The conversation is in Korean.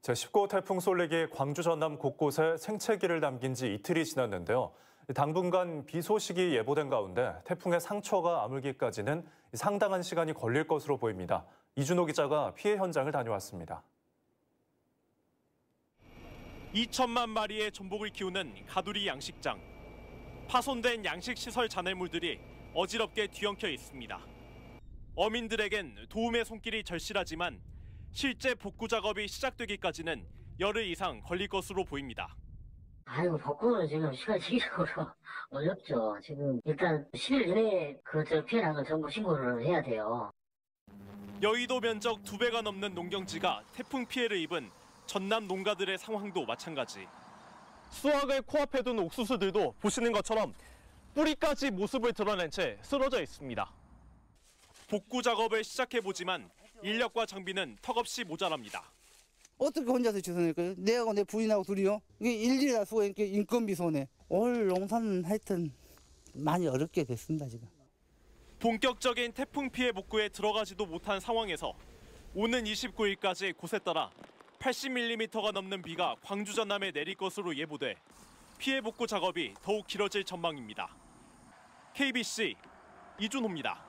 제19호 태풍 쏠릭이 광주 전남 곳곳에 생채기를 남긴 지 이틀이 지났는데요. 당분간 비 소식이 예보된 가운데 태풍의 상처가 아물기까지는 상당한 시간이 걸릴 것으로 보입니다. 이준호 기자가 피해 현장을 다녀왔습니다. 2천만 마리의 전복을 키우는 가두리 양식장. 파손된 양식시설 잔해물들이 어지럽게 뒤엉켜 있습니다. 어민들에겐 도움의 손길이 절실하지만 실제 복구 작업이 시작되기까지는 열흘 이상 걸릴 것으로 보입니다. 복구는 지금 시간적으로 어렵죠. 지금 일단 10일 이내에 피해 난 걸 전부 신고를 해야 돼요. 여의도 면적 2배가 넘는 농경지가 태풍 피해를 입은 전남 농가들의 상황도 마찬가지. 수확을 코앞에 둔 옥수수들도 보시는 것처럼 뿌리까지 모습을 드러낸 채 쓰러져 있습니다. 복구 작업을 시작해보지만 인력과 장비는 턱없이 모자랍니다. 어떻게 혼자서 주선할까요? 내하고 내 부인하고 둘이요? 이게 일일이 다 쓰고 인건비 손해. 올 농사는 하여튼 많이 어렵게 됐습니다, 지금. 본격적인 태풍 피해 복구에 들어가지도 못한 상황에서 오는 29일까지 곳에 따라 80mm가 넘는 비가 광주 전남에 내릴 것으로 예보돼 피해 복구 작업이 더욱 길어질 전망입니다. KBC 이준호입니다.